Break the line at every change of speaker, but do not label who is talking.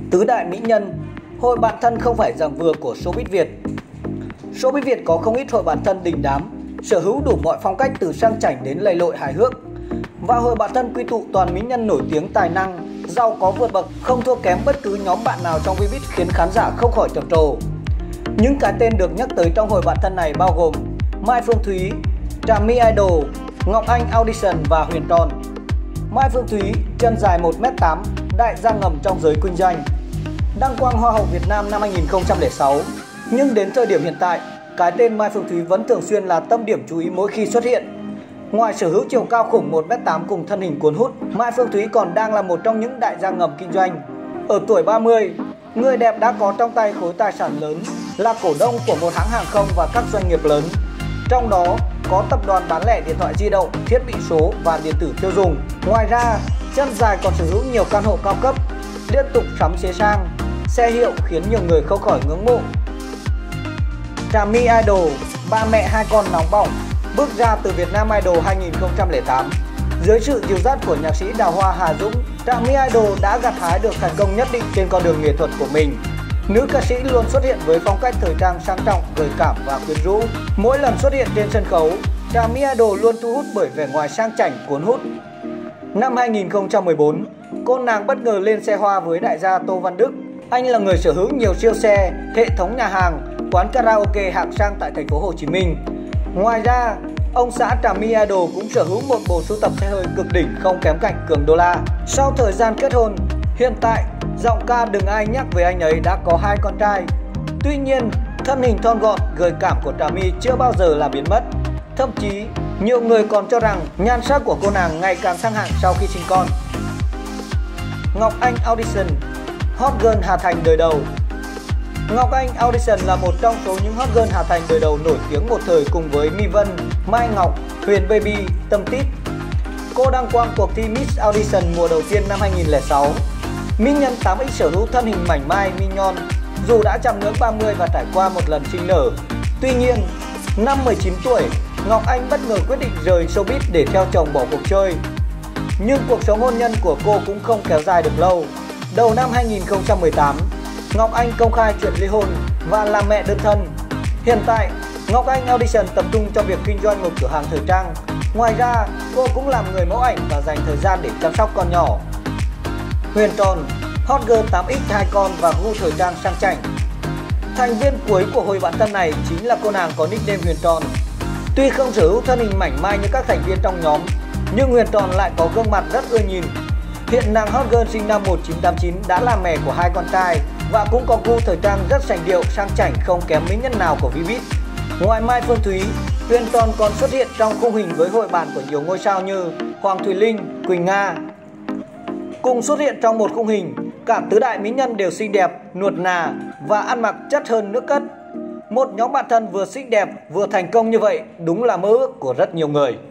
Tứ đại mỹ nhân, hội bạn thân không phải dạng vừa của showbiz Việt. Showbiz Việt có không ít hội bạn thân đình đám, sở hữu đủ mọi phong cách từ sang chảnh đến lầy lội hài hước. Và hội bạn thân quy tụ toàn mỹ nhân nổi tiếng, tài năng, giàu có vượt bậc, không thua kém bất cứ nhóm bạn nào trong showbiz, khiến khán giả không khỏi trầm trồ. Những cái tên được nhắc tới trong hội bạn thân này bao gồm Mai Phương Thúy, Trà My Idol, Ngọc Anh Audition và Huyền Tròn. Mai Phương Thúy, chân dài 1m8, đại gia ngầm trong giới kinh doanh, đăng quang Hoa hậu Việt Nam năm 2006. Nhưng đến thời điểm hiện tại, cái tên Mai Phương Thúy vẫn thường xuyên là tâm điểm chú ý mỗi khi xuất hiện. Ngoài sở hữu chiều cao khủng 1m8 cùng thân hình cuốn hút, Mai Phương Thúy còn đang là một trong những đại gia ngầm kinh doanh. Ở tuổi 30, người đẹp đã có trong tay khối tài sản lớn, là cổ đông của một hãng hàng không và các doanh nghiệp lớn. Trong đó có tập đoàn bán lẻ điện thoại di động, thiết bị số và điện tử tiêu dùng. Ngoài ra, chân dài còn sở hữu nhiều căn hộ cao cấp, liên tục sắm xe sang, xe hiệu khiến nhiều người không khỏi ngưỡng mộ. Trà My Idol, ba mẹ hai con nóng bỏng, bước ra từ Việt Nam Idol 2008. Dưới sự dìu dắt của nhạc sĩ đào hoa Hà Dũng, Trà My Idol đã gặt hái được thành công nhất định trên con đường nghệ thuật của mình. Nữ ca sĩ luôn xuất hiện với phong cách thời trang sang trọng, gợi cảm và quyến rũ. Mỗi lần xuất hiện trên sân khấu, Trà My Idol luôn thu hút bởi vẻ ngoài sang chảnh cuốn hút. Năm 2014, cô nàng bất ngờ lên xe hoa với đại gia Tô Văn Đức. Anh là người sở hữu nhiều siêu xe, hệ thống nhà hàng, quán karaoke hạng sang tại thành phố Hồ Chí Minh. Ngoài ra, ông xã Trà My Idol cũng sở hữu một bộ sưu tập xe hơi cực đỉnh không kém cạnh Cường Đô La. Sau thời gian kết hôn, hiện tại giọng ca đừng ai nhắc về anh ấy đã có 2 con trai. Tuy nhiên, thân hình thon gọn, gợi cảm của Trà My chưa bao giờ là biến mất. Thậm chí, nhiều người còn cho rằng nhan sắc của cô nàng ngày càng sang hạng sau khi sinh con. Ngọc Anh Audition, hot girl Hà Thành đời đầu. Ngọc Anh Audition là một trong số những hot girl Hà Thành đời đầu nổi tiếng một thời cùng với My Vân, Mai Ngọc, Huyền Baby, Tâm Tít. Cô đăng quang cuộc thi Miss Audition mùa đầu tiên năm 2006. Mỹ nhân 8X sở hữu thân hình mảnh mai mignon, dù đã chạm ngưỡng 30 và trải qua một lần sinh nở. Tuy nhiên, năm 19 tuổi, Ngọc Anh bất ngờ quyết định rời showbiz để theo chồng bỏ cuộc chơi. Nhưng cuộc sống hôn nhân của cô cũng không kéo dài được lâu. Đầu năm 2018, Ngọc Anh công khai chuyện ly hôn và làm mẹ đơn thân. Hiện tại, Ngọc Anh Audition tập trung cho việc kinh doanh một cửa hàng thời trang. Ngoài ra, cô cũng làm người mẫu ảnh và dành thời gian để chăm sóc con nhỏ. Huyền Tròn, hot girl 8X 2 con và gu thời trang sang chảnh. Thành viên cuối của hội bạn thân này chính là cô nàng có nickname Huyền Tròn. Tuy không sở hữu thân hình mảnh mai như các thành viên trong nhóm, nhưng Huyền Tròn lại có gương mặt rất ưa nhìn. Hiện nàng hot girl sinh năm 1989 đã là mẹ của 2 con trai và cũng có gu thời trang rất sành điệu, sang chảnh không kém mỹ nhân nào của Vbiz. Ngoài Mai Phương Thúy, Huyền Tròn còn xuất hiện trong khung hình với hội bạn của nhiều ngôi sao như Hoàng Thùy Linh, Quỳnh Nga. Cùng xuất hiện trong một khung hình, cả tứ đại mỹ nhân đều xinh đẹp, nuột nà và ăn mặc chất hơn nước cất. Một nhóm bạn thân vừa xinh đẹp vừa thành công như vậy đúng là mơ ước của rất nhiều người.